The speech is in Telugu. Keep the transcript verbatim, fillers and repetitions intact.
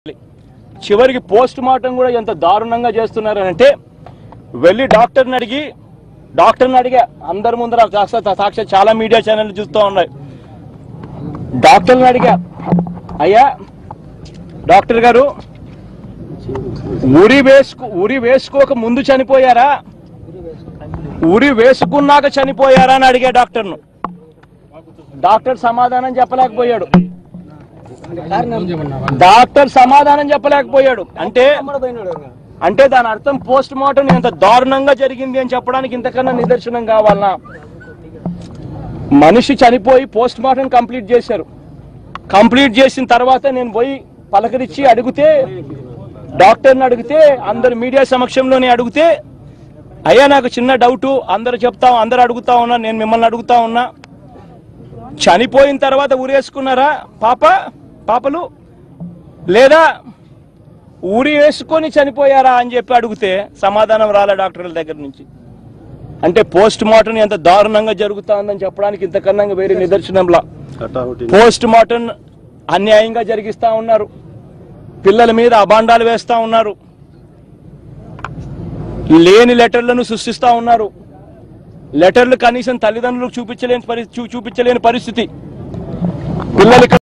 చివరికి పోస్ట్ మార్టం కూడా ఎంత దారుణంగా చేస్తున్నారంటే వెళ్ళి డాక్టర్ని అడిగి డాక్టర్ని అడిగా అందరి ముందర సాక్షి చాలా మీడియా ఛానల్ చూస్తూ ఉన్నాయి. డాక్టర్ని అడిగా, అయ్యా డాక్టర్ గారు ఉరి వేసుకు ఉరి వేసుకోక ముందు చనిపోయారా, ఉరి వేసుకున్నాక చనిపోయారా అని అడిగా డాక్టర్ను. డాక్టర్ సమాధానం చెప్పలేకపోయాడు. డాక్టర్ సమాధానం చెప్పలేకపోయాడు అంటే అంటే దాని అర్థం పోస్ట్ మార్టం ఎంత దారుణంగా జరిగింది అని చెప్పడానికి ఇంతకన్నా నిదర్శనం కావాలనా? మనిషి చనిపోయి పోస్ట్ మార్టం కంప్లీట్ చేశారు. కంప్లీట్ చేసిన తర్వాత నేను పోయి పలకరించి అడిగితే, డాక్టర్ని అడిగితే, అందరు మీడియా సమక్షంలోనే అడిగితే, అయ్యా నాకు చిన్న డౌటు, అందరు చెప్తా అందరు అడుగుతా ఉన్నా, నేను మిమ్మల్ని అడుగుతా ఉన్నా, చనిపోయిన తర్వాత ఊరేసుకున్నారా పాప పాపలు లేదా ఊరి వేసుకొని చనిపోయారా అని చెప్పి అడిగితే సమాధానం రాలే డాక్టర్ల దగ్గర నుంచి. అంటే పోస్ట్ మార్టం ఎంత దారుణంగా జరుగుతా ఉందని చెప్పడానికి ఇంతకన్నా వేరే నిదర్శనంలా పోస్ట్ మార్టం అన్యాయంగా జరిగిస్తా ఉన్నారు. పిల్లల మీద అబాండాలు వేస్తా ఉన్నారు, లేని లెటర్లను సృష్టిస్తా ఉన్నారు. లెటర్లు కనీసం తల్లిదండ్రులకు చూపించలేని పరిస్థితి చూపించలేని పరిస్థితి పిల్లలకి